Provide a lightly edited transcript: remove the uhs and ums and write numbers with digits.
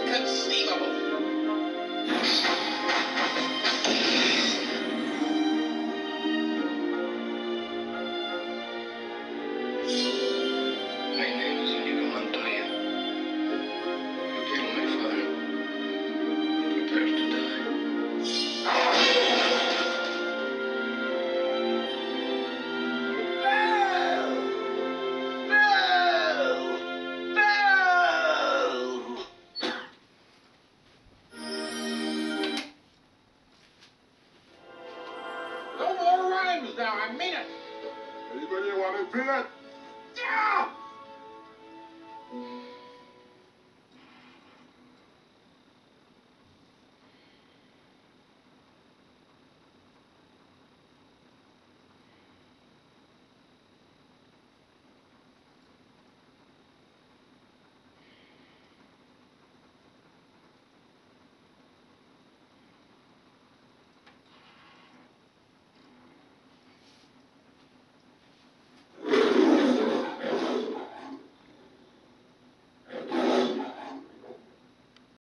Inconceivable. My name is Inigo Montoya. You killed my father. Prepare to die. No more rhymes now, I mean it. Anybody want a peanut?